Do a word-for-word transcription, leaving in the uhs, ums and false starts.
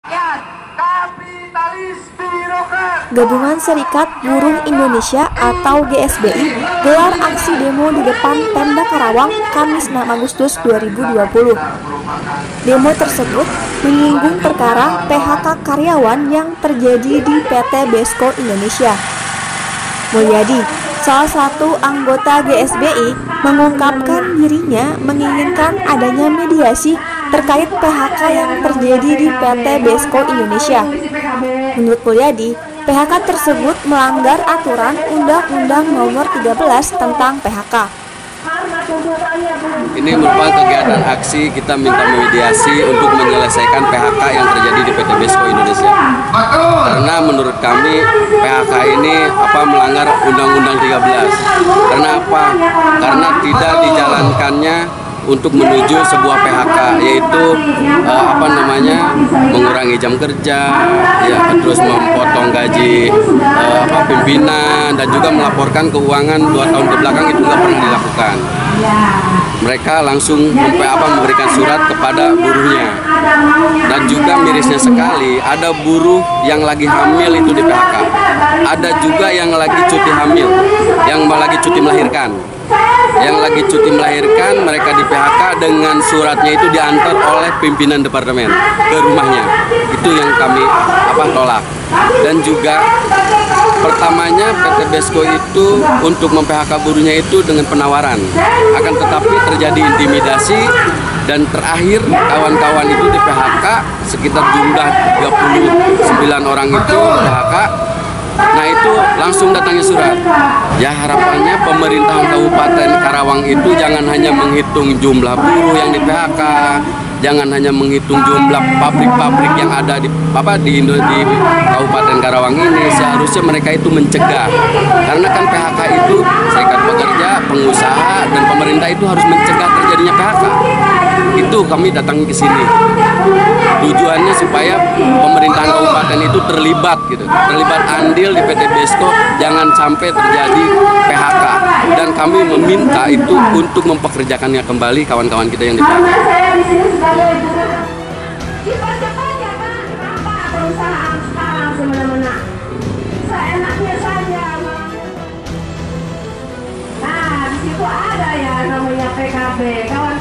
Gabungan Serikat Buruh Indonesia atau G S B I gelar aksi demo di depan Pemda Karawang Kamis enam Agustus dua ribu dua puluh. Demo tersebut menyinggung perkara P H K karyawan yang terjadi di P T Besko Indonesia. Mulyadi, salah satu anggota G S B I, mengungkapkan dirinya menginginkan adanya mediasi terkait P H K yang terjadi di P T Besko Indonesia. Menurut Mulyadi, P H K tersebut melanggar aturan Undang-Undang Nomor tiga belas tentang P H K. Ini merupakan kegiatan aksi kita minta mediasi untuk menyelesaikan P H K yang terjadi di P T Besko Indonesia. Karena menurut kami P H K ini apa melanggar Undang-Undang tiga belas. Karena apa? Karena tidak dijalankannya untuk menuju sebuah P H K, yaitu uh, apa namanya mengurangi jam kerja, ya terus memotong gaji uh, apa pimpinan dan juga melaporkan keuangan dua tahun ke belakang itu nggak pernah dilakukan. Mereka langsung sampai apa memberikan surat kepada buruhnya. Dan juga mirisnya sekali ada buruh yang lagi hamil itu di P H K. Ada juga yang lagi cuti hamil, yang lagi cuti melahirkan. Yang lagi cuti melahirkan mereka di P H K dengan suratnya itu diantar oleh pimpinan departemen ke rumahnya. Itu yang kami apa tolak. Dan juga pertamanya P T Besko itu untuk mem-P H K buruhnya itu dengan penawaran. Akan tetapi terjadi intimidasi dan terakhir kawan-kawan itu di P H K sekitar jumlah tiga puluh sembilan orang itu P H K. Nah itu langsung datangnya surat. Ya harapannya pemerintahan Kabupaten Karawang itu jangan hanya menghitung jumlah buruh yang di P H K, jangan hanya menghitung jumlah pabrik-pabrik yang ada di apa di, Indo, di Kabupaten Karawang ini. Seharusnya mereka itu mencegah. Karena kan P H K itu serikat pekerja, pengusaha dan pemerintah itu harus mencegah terjadinya P H K. Itu kami datang ke sini. Tujuannya supaya pemerintahan kabupaten itu terlibat gitu, terlibat andil di P T Besko, jangan sampai terjadi P H K. Dan kami meminta itu untuk mempekerjakannya kembali kawan-kawan kita yang di P H K. Nah, di situ ada ya namanya P K B.